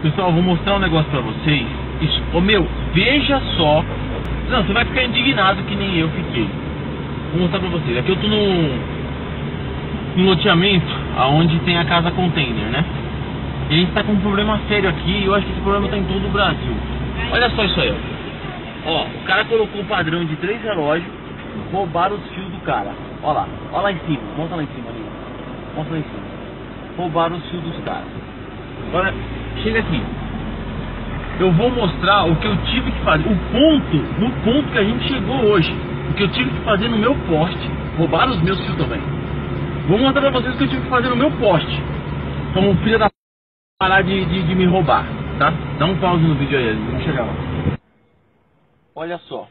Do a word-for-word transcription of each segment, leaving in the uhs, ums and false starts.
Pessoal, vou mostrar um negócio pra vocês. Isso, ô meu, veja só. Não, você vai ficar indignado que nem eu fiquei. Vou mostrar pra vocês. Aqui eu tô no, no loteamento aonde tem a casa container, né? E a gente tá com um problema sério aqui. E eu acho que esse problema tá em todo o Brasil. Olha só isso aí, ó. Ó, o cara colocou o padrão de três relógios. Roubaram os fios do cara. Ó lá, ó lá em cima. Mostra lá em cima ali. Mostra lá em cima. Roubaram os fios dos caras. Agora, chega aqui. Eu vou mostrar o que eu tive que fazer. O ponto, no ponto que a gente chegou hoje. O que eu tive que fazer no meu poste. Roubaram os meus fios também. Vou mostrar pra vocês o que eu tive que fazer no meu poste. Então o filho da p... parar de, de, de me roubar, tá? Dá um pause no vídeo aí, vamos chegar lá. Olha só.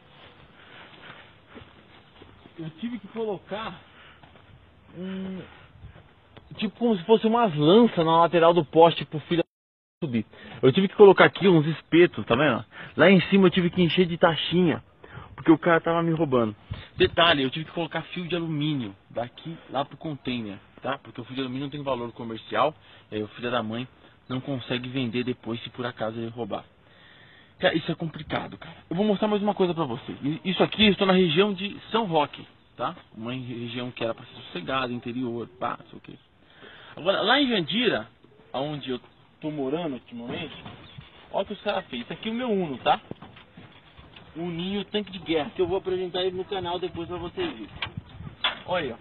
Eu tive que colocar um... tipo como se fosse umas lanças na lateral do poste pro filho subir. Eu tive que colocar aqui uns espetos, tá vendo? Lá em cima eu tive que encher de taxinha, porque o cara tava me roubando. Detalhe, eu tive que colocar fio de alumínio daqui lá pro container, tá? Porque o fio de alumínio não tem valor comercial, e aí o filho da mãe não consegue vender depois se por acaso ele roubar. Cara, isso é complicado, cara. Eu vou mostrar mais uma coisa pra vocês. Isso aqui, eu estou na região de São Roque, tá? Uma região que era pra ser sossegada, interior, pá, sei o que. Agora, lá em Jandira, onde eu tô morando ultimamente, olha o que os caras fez. Isso aqui é o meu Uno, tá? Um Ninho tanque de guerra, que eu vou apresentar ele no canal depois pra vocês verem. Olha,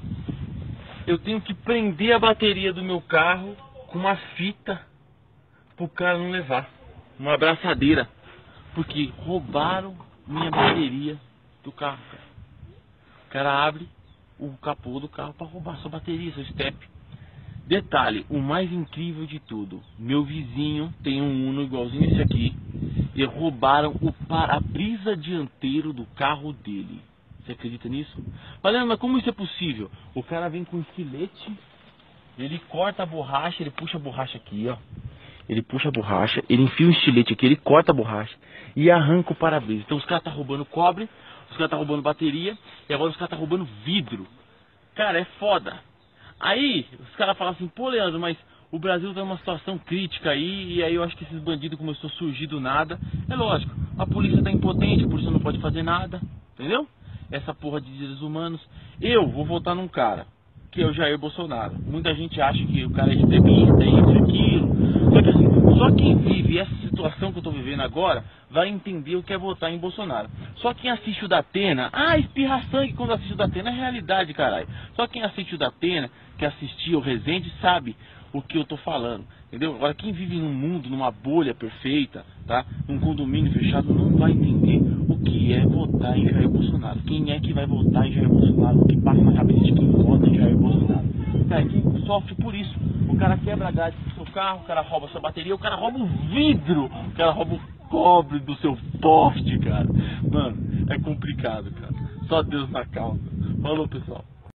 eu tenho que prender a bateria do meu carro com uma fita pro cara não levar. Uma abraçadeira. Porque roubaram minha bateria do carro, cara. O cara abre o capô do carro pra roubar sua bateria, seu step. Detalhe, o mais incrível de tudo, meu vizinho tem um Uno igualzinho esse aqui e roubaram o para-brisa dianteiro do carro dele. Você acredita nisso? Mas, mas como isso é possível? O cara vem com um estilete, ele corta a borracha, ele puxa a borracha aqui, ó. Ele puxa a borracha, ele enfia um estilete aqui, ele corta a borracha e arranca o para-brisa. Então os caras estão tá roubando cobre, os caras estão tá roubando bateria e agora os caras estão tá roubando vidro. Cara, é foda. Aí, os caras falam assim, pô Leandro, mas o Brasil tá numa situação crítica aí, e aí eu acho que esses bandidos começaram a surgir do nada. É lógico, a polícia tá impotente, a polícia não pode fazer nada, entendeu? Essa porra de direitos humanos. Eu vou votar num cara, que é o Jair Bolsonaro. Muita gente acha que o cara é extremista, isso, aquilo. Só que assim, só quem vive essa situação que eu tô vivendo agora, vai entender o que é votar em Bolsonaro. Só quem assiste o Datena, ah, espirra sangue quando assiste o Datena, é realidade, caralho. Só quem assiste o Datena, que assistia o Resende, sabe o que eu tô falando, entendeu? Agora, quem vive num mundo, numa bolha perfeita, tá? Num condomínio fechado, não vai entender o que é votar em Jair Bolsonaro. Quem é que vai votar em Jair Bolsonaro? O que passa na cabeça de quem vota em Jair Bolsonaro? Cara, quem sofre por isso? O cara quebra a grade do seu carro, o cara rouba a sua bateria, o cara rouba o vidro, o cara rouba o cobre do seu poste, cara. Mano, é complicado, cara. Só Deus na causa. Falou, pessoal.